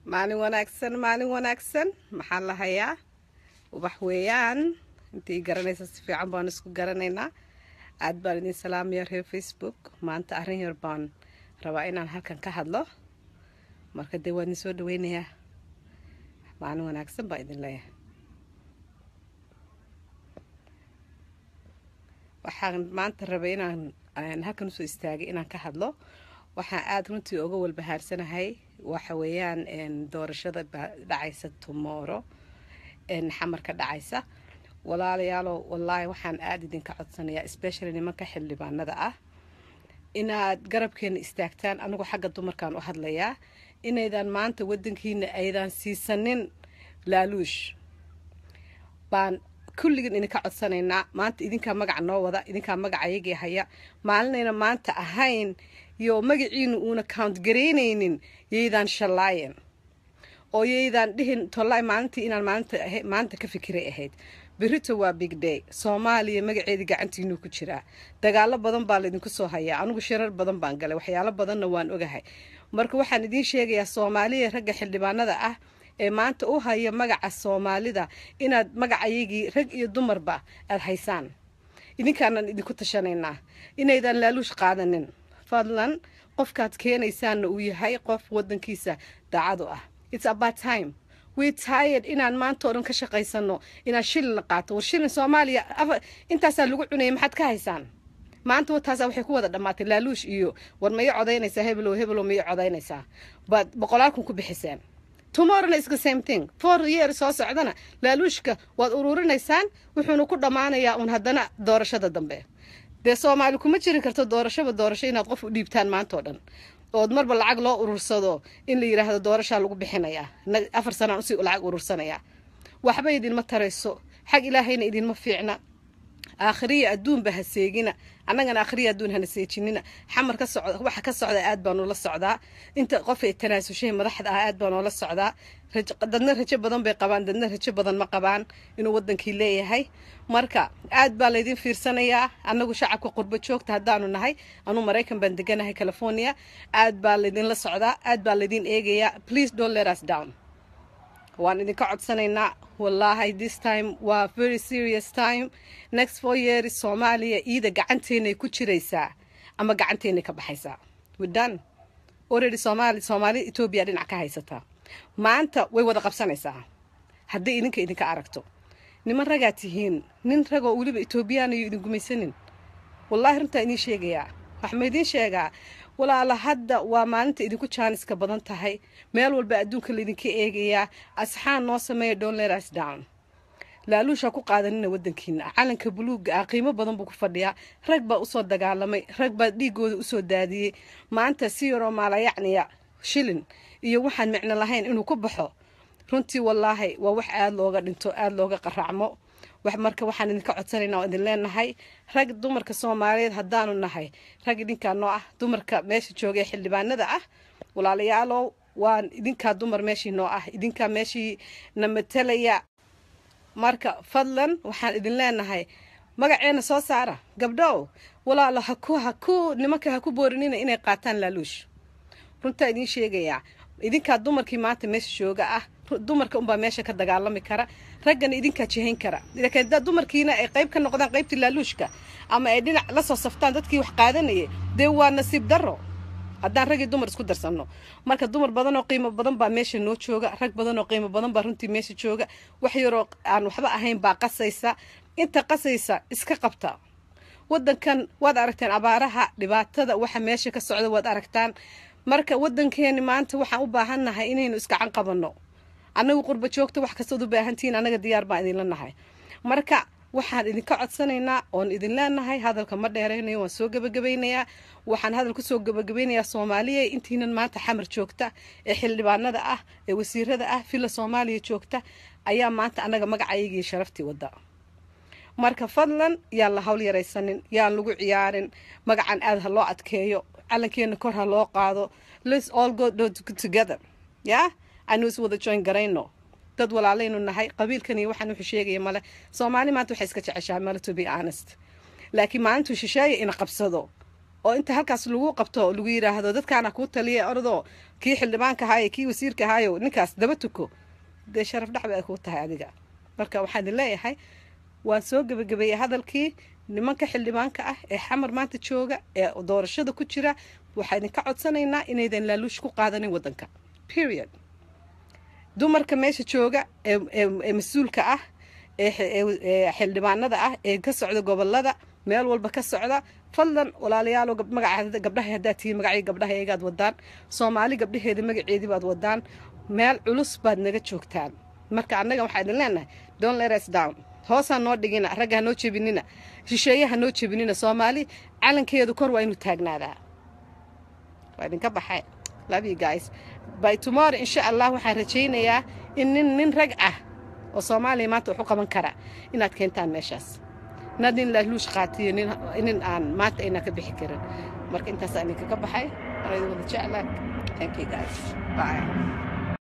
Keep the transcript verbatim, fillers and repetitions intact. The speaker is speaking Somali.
maalin wanaagsan maalin wanaagsan maxaa la hayaa ubax weeyaan intii garanaysa si fiican baan isku garanaynaa aad baan idin salaamaya reer Facebook maanta arrin yar baan rabaa inaan halkan ka hadlo marka dee waan soo dhaweynayaa maalin wanaagsan baa idin leeyahay waxaan maanta rabaa inaan halkan soo istaagay inaan ka hadlo waxaan aad runtii uga walbahaarsanahay waxa weeyaan in doorashada dhacaysa tomorrow in xamarka dhacaysa walaalayaal wallahi waxaan aad idinka codsanayaa especially nimanka xildhibaanada ah inaad garabkeena istaagtaan anigu xagga dumarkan u hadlayaa inaydan maanta wadankiina aydan siisanin laaluush baan kulligan idinka codsanaynaa maanta idinka magac noo wada idinka magac ayagii haya maalinayna maanta ahayn iyo magaciinu uuna count gareynaynin yeydan shalaayen oo yeydan dhihin tolay maalintii inaan maalinta maanta ka fikiray ahayd birito waa big day Soomaaliya magaceedii gacantiinu ku jira dagaalo badan baa la idinku soo hayaa anigu shirar badan baan galay waxyaalo badanna waan ogahay marka waxaan idin sheegayaa Soomaaliya ragga xildhibaanada ah ee maanta u haya magaca Soomaalida inaad magacayagii rag iyo dumarba aad haysaan idinkaanan idinku tashanaynaa inaydan laaluush qaadanin fadlan qofkaad keenaysaan uu yahay qof wadankiisa daacado ah it's about time we tired inaan maanta oo dhan ka shaqaysano inaan shilin la qaato war shilin Soomaaliya intaas lagu cunay maxad ka haysaan maanta wataas waxay ku wada dhamaatay laaluush iyo war ma ii codaynaysaa hebelo hebelo ma ii codaynaysaa bad boqolaalkun ku bixiseen tomorrow is the same thing four years soo socdana laaluushka waad ururinaysaan wuxuuna ku dhamaanayaa un haddana doorashada dambe de Soomaali kuma jiri karto doorashada doorasho inaad qof u dhiibtaan maanta oo dhan oo marba lacag loo urursado in la yiraahdo doorasho lagu bixinayaa afar sano si lacag urursanaya waxba idin ma tarayso xaq ilaahayna idin ma fiicna aakhiriya adduun ba haseegina annagana aakhiriya adduun hana seejinina xamar ka socda waxa ka socda aad baan ula socdaa inta qof ay tanaasushay madaxda aad baan ula socdaa dadna rajo badan bay qabaan dadna rajo badan ma qabaan inuu wadankii leeyahay marka aad baa la idin fiirsanayaa annagu shacabka qurbo joogta hadaanu nahay anu Mareykan baan deganahay California aad baa la idin la socdaa aad baa la idin eegayaa please don't let us down waan idinka codsanaynaa wallahi this time waa very serious time next four years Soomaaliya ida gacanteena ku jiraysaa ama gacanteena ka baxaysaa we done already Soomaali Soomaali Itoobiya dhinac ka haysata maanta way wada qabsanaysaa haddii idinka idinka aragto niman raga tihiin nin rago waliba Itoobiyaan iyo idin gumaysanin wallahi runta idin sheegayaa wax ma idin sheegaa walaala hadda waa maalinta idinku jaaniska badan tahay meel walba adduunka la idinka eegayaa asxaan noo sameeyo don't let us down laaluusha ku qaadanina wadankiina calanka buluuga ah qiimo badan buu ku fadhiyaa rag baa u soo dagaalamay rag baa dhiigooda u soo daadiyay maanta si yaro maala yacniya shilin iyo waxaan macna lahayn inuu ku baxo runtii wallahi waa wax aad looga dhinto aad looga qaracmo wax marka waxaan idinka codsanaynaa oo idin leenahay rag dumarka Soomaaliyeed hadaanu nahay rag idinka noo ah dumarka meesha joogay xildhibaanada ah walaalayaalo waan idinka dumar meeshii noo ah idinka meeshii namatalaya marka fadlan waxaan idin leenahay magaceena soo saara gabdhow walaalo ha ku ha ku nimanka ha ku boorinina inay qaataan laaluush runta idin sheegaya idinka dumarkii maanta meesha jooga ah dumarka umba meesha ka dagaalami kara ragana idinka jihayn kara laakiin dad dumarkiina ay qayb ka noqdaan qaybtii laaluushka ama ay dhinac la soo saftaan dadkii wax qaadanayay de waa nasiib daro haddaan rag iyo dumar isku darsano marka dumar badan oo qiimo badan baa meesha noo jooga rag badan oo qiimo badan baa runtii meesha jooga wax yar oo aan waxba ahayn baa qasaysa inta qasaysa iska qabta wadankan waad aragteen abaaraha dhibaatada waxa meesha ka socda waad aragtaan marka wadankeena maanta waxaan u baahanahay inaynu iska can qabano anagu qurbo joogta wax kasta u baahantiin anaga diyaar baan idin leenahay marka waxaan idinka codsanaynaa oon idin leenahay hadalka ma dheereynayo waan soo gabagabeynayaa waxaan hadal ku soo gabagabeynayaa Soomaaliya intiinan maanta xamar joogta ee xildhibaanada ah ee wasiirada ah fila Soomaaliya joogta ayaa maanta anaga magacayagii sharaftii wada marka fadlan yaa la hawl yaraysanin yaa lagu ciyaarin magacan aad ha loo adkeeyo calankeena kor ha loo qaado let's all go together yeah anu is wada join garayno dad walaalaynu nahay qabiilkani waxaan u sheegay male Soomaali maanta waxay iska jeceshahay male to be honest laakiin maanta shisheeye in qabsado oo inta halkaas lagu qabto lagu yiraahdo dadkaana ku taliye ordo kii xildhibaanka haay kii wasiirka haayo ninkaas daba tuko de sharaf dhaxba ku tahay adiga marka waxaan leeyahay waan soo gabagabeeyay hadalkii nimanka xildhibaanka ah ee xamar maanta jooga ee doorashada ku jira waxaan ka codsanaynaa inaydan laaluush ku qaadanin wadanka period dumarka meesha jooga ee mas'uulka ah ee xildhibaanada ah ee ka socda gobolada meel walba ka socda fadlan walaalayaal magaca gabdhaha hadaati magacay gabdhaha eegaad wadaan Soomaali gabdhaheeda magaceedii baad wadaan meel culus baad naga joogtaan marka annaga waxaan leenahay don't let us down hoosa noo dhigina ragga noo jebinina shisheeyaha noo jebinina Soomaali calankeedu kor waa inuu taagnaadaa waa idinka baxay love you guys by tomorrow insha Allah waxaan rajaynayaa in nin nin rag ah oo Soomaali maanta wuxuu qaban kara inaad keentaan meeshaas nadin la luush qaatiyo nin aan maanta ina ka bixi karin marka intaas aan ka baxay ayuu wada jeclaa thank you guys bye